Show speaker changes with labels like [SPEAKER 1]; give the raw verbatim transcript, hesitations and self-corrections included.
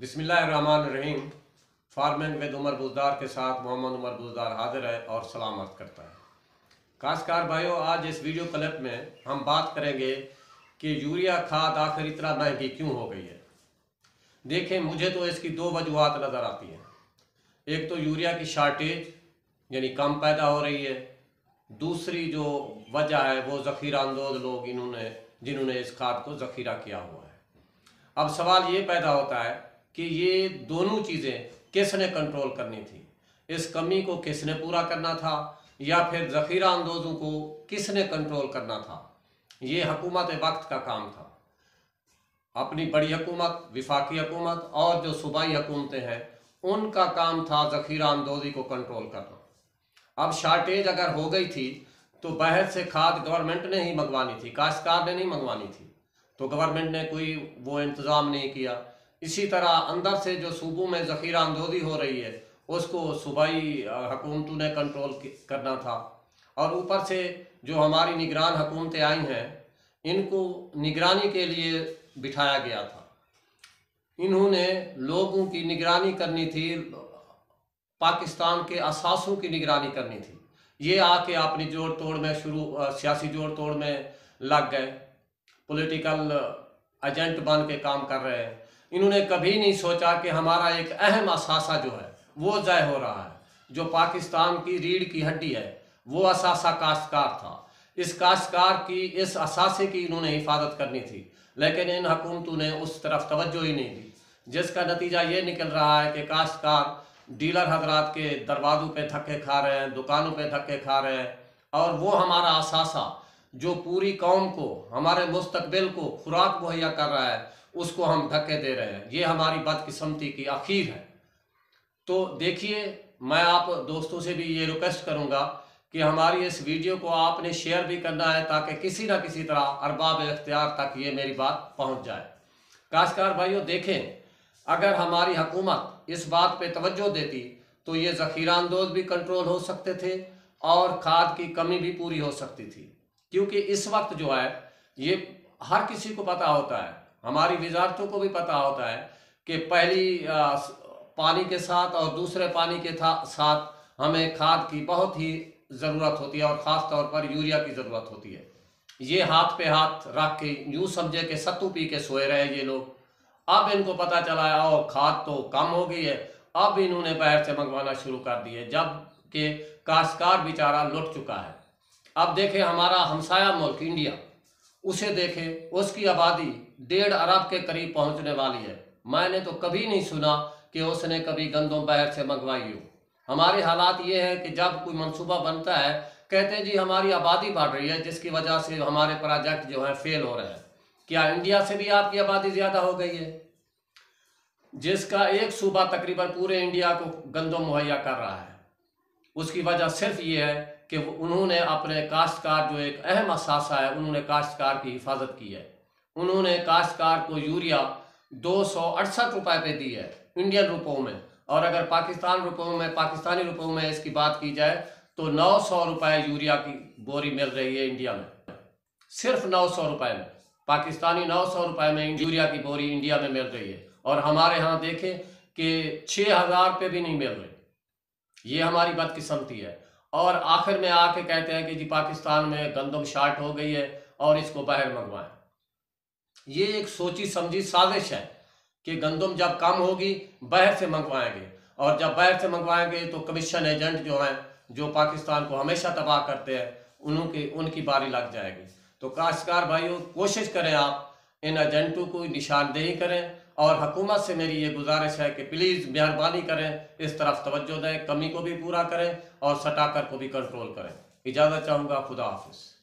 [SPEAKER 1] बिस्मिल्लाहिर्रहमानिर्रहीम। Farming with Umar Buzdar के साथ मोहम्मद उमर बुज़दार हाजिर है और सलाम अर्ज़ करता है। काश्तकार भाइयों, आज इस वीडियो क्लिप में हम बात करेंगे कि यूरिया खाद आखिर इतना महंगी क्यों हो गई है। देखें, मुझे तो इसकी दो वजूहात नज़र आती हैं। एक तो यूरिया की शार्टेज यानी कम पैदा हो रही है। दूसरी जो वजह है वो ज़ख़ीरा अंदोज़ लोग इन्होंने जिन्होंने इस खाद को ज़ख़ीरा किया हुआ है। अब सवाल ये पैदा होता है कि ये दोनों चीज़ें किसने कंट्रोल करनी थी, इस कमी को किसने पूरा करना था, या फिर ज़ख़ीरा अंदोज़ों को किसने कंट्रोल करना था। ये हुकूमत वक्त का काम था। अपनी बड़ी हुकूमत, विफाकी हुकूमत और जो सूबाई हुकूमतें हैं, उनका काम था ज़ख़ीरा अंदोज़ी को कंट्रोल करना। अब शार्टेज अगर हो गई थी तो बाहर से खाद गवर्नमेंट ने ही मंगवानी थी, काश्तकार ने नहीं मंगवानी थी। तो गवर्नमेंट ने कोई वो इंतज़ाम नहीं किया। इसी तरह अंदर से जो सूबों में ज़ख़ीरा अंदोज़ी हो रही है उसको सूबाई हुकूमतों ने कंट्रोल करना था। और ऊपर से जो हमारी निगरान हुकूमतें आई हैं, इनको निगरानी के लिए बिठाया गया था। इन्होंने लोगों की निगरानी करनी थी, पाकिस्तान के असासों की निगरानी करनी थी। ये आके अपनी जोड़ तोड़ में शुरू सियासी जोड़ तोड़ में लग गए, पॉलिटिकल एजेंट बन के काम कर रहे हैं। इन्होंने कभी नहीं सोचा कि हमारा एक अहम असासा जो है वो ज़ाय हो रहा है। जो पाकिस्तान की रीढ़ की हड्डी है वो असासा काश्तकार था। इस काश्तकार की, इस असासे की इन्होंने हिफाजत करनी थी, लेकिन इन हुकूमतों ने उस तरफ तवज्जो ही नहीं दी, जिसका नतीजा ये निकल रहा है कि काश्तकार डीलर हजरात के दरवाज़ों पे धक्के खा रहे हैं, दुकानों पे धक्के खा रहे हैं। और वो हमारा असासा जो पूरी कौम को, हमारे मुस्तकबिल को खुराक मुहैया कर रहा है, उसको हम धक्के दे रहे हैं। ये हमारी बदकिस्मती की आखिर है। तो देखिए, मैं आप दोस्तों से भी ये रिक्वेस्ट करूँगा कि हमारी इस वीडियो को आपने शेयर भी करना है, ताकि किसी ना किसी तरह अरबाब इख्तियार तक ये मेरी बात पहुँच जाए। काश्तकार भाइयों, देखें, अगर हमारी हुकूमत इस बात पे तवज्जो देती तो ये ज़ख़ीरा अंदोज़ भी कंट्रोल हो सकते थे और खाद की कमी भी पूरी हो सकती थी। क्योंकि इस वक्त जो है ये हर किसी को पता होता है, हमारी वजारतों को भी पता होता है कि पहली आ, पानी के साथ और दूसरे पानी के साथ हमें खाद की बहुत ही ज़रूरत होती है, और ख़ास तौर पर यूरिया की ज़रूरत होती है। ये हाथ पे हाथ रख के यूँ समझे कि सत्तू पी के सोए रहे ये लोग। अब इनको पता चला है और खाद तो कम हो गई है, अब इन्होंने बाहर से मंगवाना शुरू कर दिए, जबकि काश्तकार बेचारा लुट चुका है। अब देखें, हमारा हमसाया मुल्क इंडिया, उसे देखें, उसकी आबादी डेढ़ अरब के करीब पहुंचने वाली है। मैंने तो कभी नहीं सुना कि उसने कभी गंदम बाहर से मंगवाई हो। हमारे हालात ये हैं कि जब कोई मंसूबा बनता है, कहते हैं जी हमारी आबादी बढ़ रही है, जिसकी वजह से हमारे प्रोजेक्ट जो हैं फेल हो रहे हैं। क्या इंडिया से भी आपकी आबादी ज़्यादा हो गई है, जिसका एक सूबा तकरीबन पूरे इंडिया को गंदम मुहैया कर रहा है? उसकी वजह सिर्फ ये है कि उन्होंने अपने काश्तकार, जो एक अहम असासा है, उन्होंने काश्तकार की हिफाजत की है। उन्होंने काश्तकार को यूरिया दो सौ अड़सठ रुपये पे दी है इंडियन रुपयों में, और अगर पाकिस्तान रुपयों में पाकिस्तानी रुपयों में इसकी बात की जाए तो नौ सौ रुपये यूरिया की बोरी मिल रही है इंडिया में। सिर्फ नौ सौ रुपये में, पाकिस्तानी नौ सौ रुपये में यूरिया की बोरी इंडिया में मिल रही है, और हमारे यहाँ देखें कि छः हज़ार रुपये भी नहीं मिल रही। ये हमारी बदकिस्मती है। और आखिर में आके कहते हैं कि जी पाकिस्तान में गंदम शार्ट हो गई है और इसको बाहर मंगवाएं। ये एक सोची समझी साजिश है कि गंदम जब कम होगी बाहर से मंगवाएंगे, और जब बाहर से मंगवाएंगे तो कमीशन एजेंट जो हैं, जो पाकिस्तान को हमेशा तबाह करते हैं, उनकी उनकी बारी लग जाएगी। तो काश्तकार भाइयों, कोशिश करें आप इन एजेंटों को निशानदेही करें, और हुकूमत से मेरी ये गुजारिश है कि प्लीज़ मेहरबानी करें, इस तरफ तवज्जो दें, कमी को भी पूरा करें और सटाकर को भी कंट्रोल करें। इजाज़त चाहूँगा। खुदा हाफिज़।